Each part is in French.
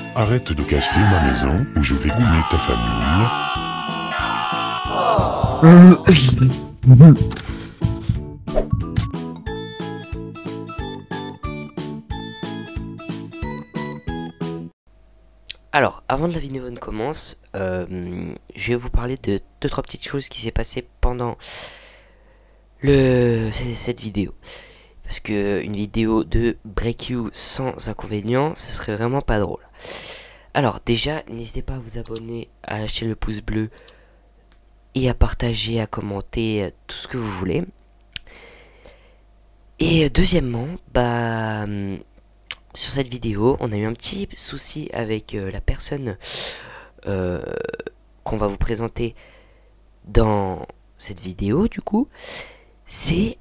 Arrête de casser ma maison ou je vais goumer ta famille. Alors, avant que la vidéo ne commence, je vais vous parler de deux trois petites choses qui s'est passé pendant cette vidéo. Parce que une vidéo de Break You sans inconvénient, ce serait vraiment pas drôle. Alors déjà, n'hésitez pas à vous abonner, à lâcher le pouce bleu et à partager, à commenter tout ce que vous voulez. Et deuxièmement, sur cette vidéo, on a eu un petit souci avec la personne euh, qu'on va vous présenter dans cette vidéo. Du coup, c'est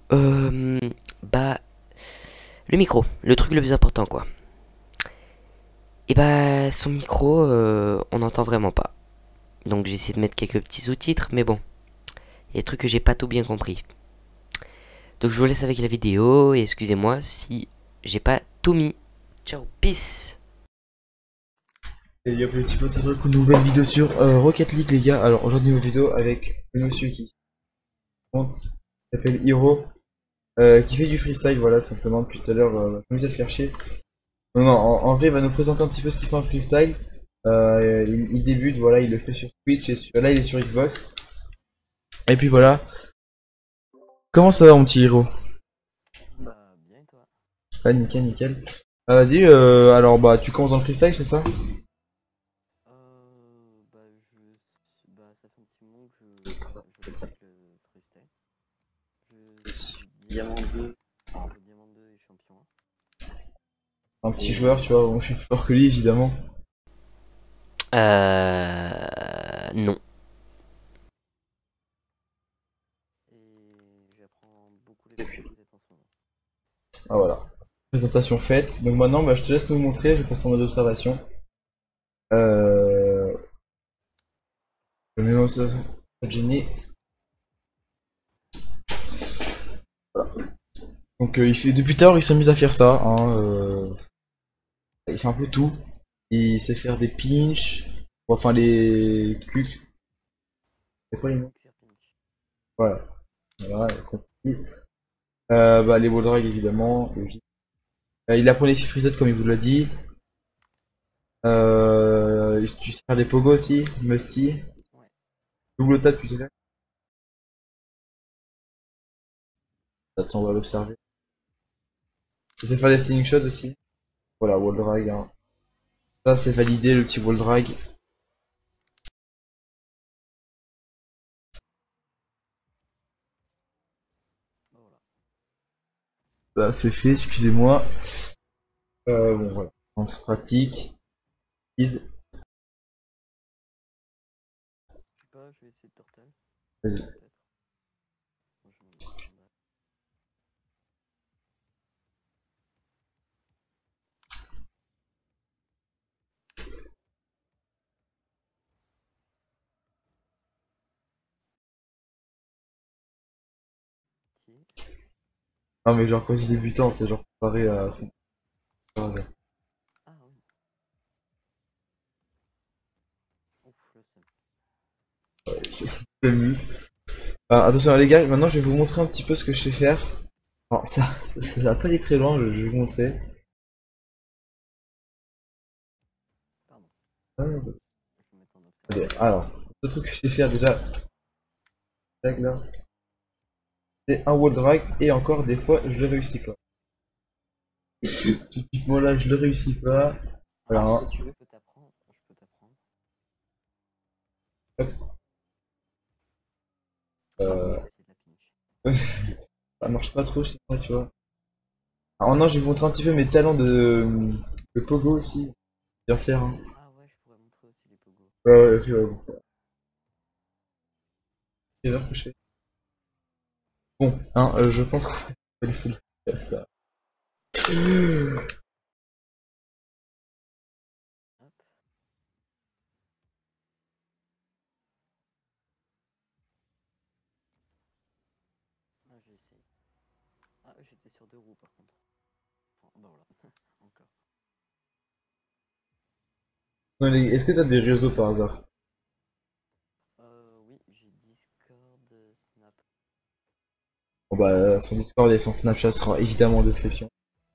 le micro, le truc le plus important quoi. Et son micro, on n'entend vraiment pas. Donc j'ai essayé de mettre quelques petits sous-titres, mais bon, il y a des trucs que j'ai pas tout bien compris. Donc je vous laisse avec la vidéo et excusez-moi si j'ai pas tout mis. Ciao, peace. Et il y a un petit peu ça une nouvelle vidéo sur Rocket League les gars. Alors aujourd'hui une vidéo avec le monsieur qui s'appelle Hiro, qui fait du freestyle, voilà simplement depuis tout à l'heure, je me suis à le faire chier. Non, non, en vrai il va nous présenter un petit peu ce qu'il fait en freestyle. Il débute, voilà, il le fait sur Twitch et là il est sur Xbox. Et puis voilà. Comment ça va mon petit Hiro? Bah, bien et toi? Ah nickel nickel. Vas-y, alors bah tu commences dans le freestyle c'est ça? Ça fait un petit moment que je pratique le freestyle. Je suis Diamant 2, entre Diamant 2 et Champion 1. Un petit joueur tu vois, bon, je suis plus fort que lui évidemment. Non. Et j'apprends beaucoup les preset en ce moment. Ah voilà. Présentation faite. Donc maintenant, bah, je te laisse nous montrer, je passe en mode observation. Euh... Je mets en mode observation. Genie. Voilà. Donc il fait depuis tout à l'heure, il s'amuse à faire ça. Hein, il fait un peu tout. Il sait faire des pinch, enfin les cucs. C'est quoi les noms? Boxer Pinch. Voilà. Voilà, compris. Bah, les wall drag évidemment, logique. Il apprend les preset comme il vous l'a dit. Tu sais faire des pogos aussi, musty. Ouais. Double tap, tu sais faire. Ça, on va l'observer. Tu sais faire des sling shots aussi. Voilà, wall drag. Hein. Ça, c'est validé, le petit wall drag. Bah voilà. Ça, c'est fait, excusez-moi. Bon, voilà. On se pratique. Vas-y. Je sais pas, je vais essayer de Turtle. Peut-être. Moi, je me Non, mais genre, quand je dis débutant, c'est genre comparé à. Ah oui. Ouf, le seum. S'amuse. Attention, les gars, maintenant, je vais vous montrer un petit peu ce que je sais faire. Alors, ça va pas aller très loin, je vais vous montrer. Pardon. Ah, Je vais me mettre en allez, observation. alors, le truc que je sais faire déjà, tac, là, c'est un wall drag, et encore, des fois, je le réussis pas. Typiquement, là, je le réussis pas. Voilà, Alors, hein. si tu veux, je peux t'apprendre. Je peux t'apprendre. Hop, On va euh, essayer de la pinch. ça marche pas trop chez moi, tu vois. Alors maintenant, je vais vous montrer un petit peu mes talents de pogo aussi. Bien faire, hein. Ah ouais, je pourrais montrer aussi les pogos. Ouais, ouais, ok, ouais, bon. Quelle heure que je fais? Bon, hein, je pense qu'on va laisser faire ça. Hop. Ah, j'ai essayé. Ah, j'étais sur 2 roues par contre. Enfin, bah voilà. Encore. Non, est-ce que t'as des réseaux par hasard? Oui, j'ai Discord, Snap. Bon bah, son Discord et son Snapchat sera évidemment en description.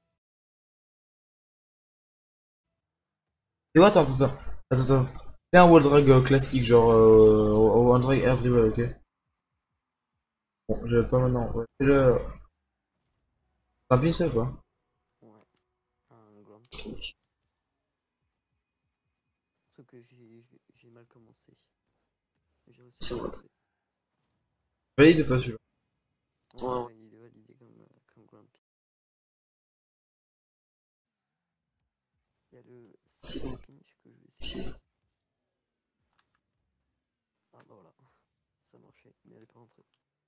Et ouais, attends. Fais un wall drag classique, genre wall drag everywhere, ok? Bon, je vais pas maintenant. Ouais, fais-le. C'est un pinch ça ou quoi? Ouais, un grand pitch. Sauf que j'ai mal commencé. J'ai réussi à rentrer. Valide ou pas celui-là? Ouais, validé comme grand pitch. Il y a le second pinch que je vais essayer. Ah bah voilà, ça marchait, mais elle est pas rentrée.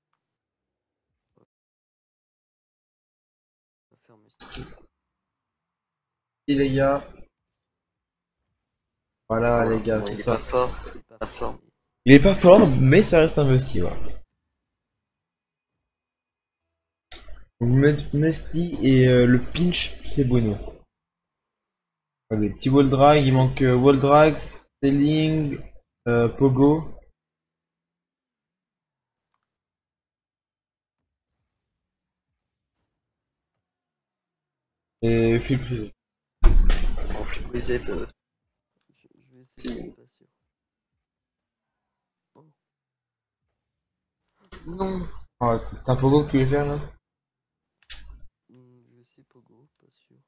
On va fermer ça. Et les gars, voilà Voilà, les gars, bon, c'est il est ça. pas fort, Il est pas pas fort, fort. Il est pas fort, mais ça reste investi, voilà. Donc, Musty et le pinch, c'est Bueno. Allez, petit wall drag, il manque wall drag, Stelling, Pogo. Et Phil Privé. En flip reset, je vais essayer, je suis pas sûr. Oh, non. Ah, c'est un Pogo que tu veux faire là? je sais Pogo, pas sûr.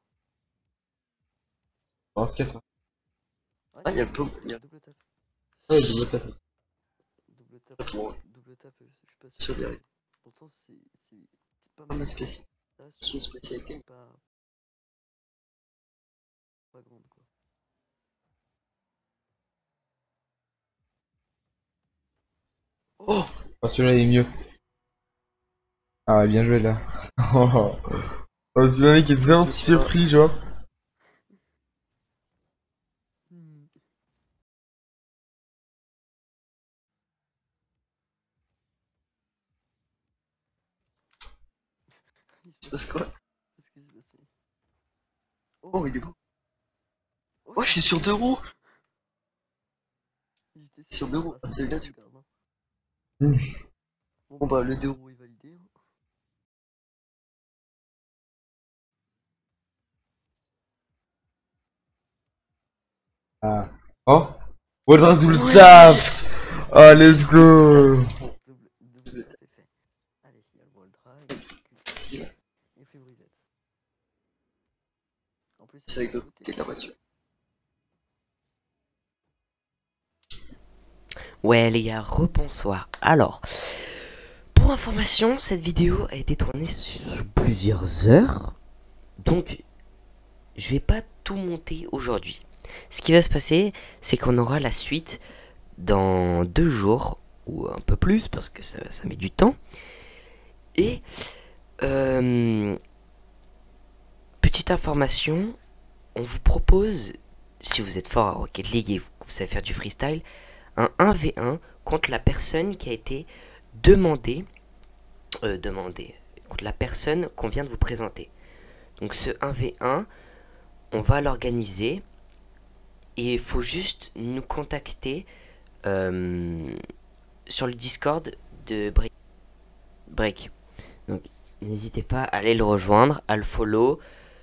En skate. Ah, il y a le pot. Il y a Double tap. Ouais, double tap aussi. Double tap, bon, double tap, je suis pas sur sûr. les Pourtant, c'est pas ma spécialité. ça, Son spécialité. c'est pas grande quoi. Oh, Ah, celui-là il est mieux. Ah, bien joué là. Oh, celui-là mec est vraiment surpris, genre. Hmm. Il se tu passes quoi? Qu'est-ce qui s'est passé? Oh, il est beau. Oh, je suis sur 2 roues. J'étais Sur 2 roues. Ah, Ah, celui-là, tu. garde, hein. Hmm. Bon, bah, le 2 roues. Euro est validé. Hein. Ah. Oh. Wall drag double Ouais. tap. Oh, let's go. Double tap est fait. Allez, il y a le wall drive, Si, et flip reset. En plus, c'est avec le côté de la voiture. Ouais les gars, rebonsoir. Alors, pour information, cette vidéo a été tournée sur plusieurs heures. Donc, je vais pas tout monter aujourd'hui. Ce qui va se passer, c'est qu'on aura la suite dans 2 jours, ou un peu plus, parce que ça met du temps. Et, petite information, on vous propose, si vous êtes fort à Rocket League et vous savez faire du freestyle, un 1v1 contre la personne qui a été demandée, contre la personne qu'on vient de vous présenter. Donc ce 1v1, on va l'organiser et il faut juste nous contacter sur le Discord de Break. Donc n'hésitez pas à aller le rejoindre, à le follow.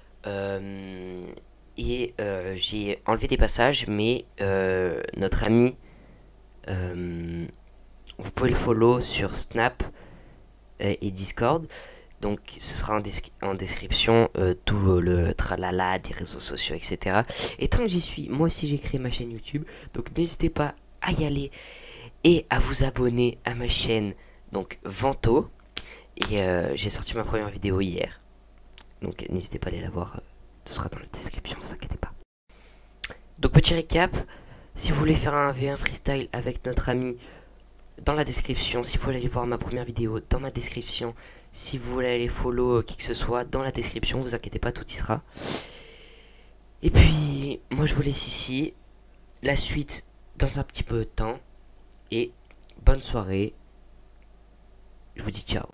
J'ai enlevé des passages, mais notre ami, vous pouvez le follow sur Snap et Discord. Donc ce sera en description tout le tralala des réseaux sociaux, etc. Et tant que j'y suis, moi aussi j'ai créé ma chaîne YouTube. Donc n'hésitez pas à y aller et à vous abonner à ma chaîne, donc Vento. Et j'ai sorti ma première vidéo hier. Donc n'hésitez pas à aller la voir. Tout sera dans la description, vous inquiétez pas. Donc petit récap. Si vous voulez faire un V1 freestyle avec notre ami, dans la description. Si vous voulez aller voir ma première vidéo, dans ma description. Si vous voulez aller follow qui que ce soit, dans la description, vous inquiétez pas, tout y sera. Et puis, moi je vous laisse ici. La suite dans un petit peu de temps. Et bonne soirée. Je vous dis ciao.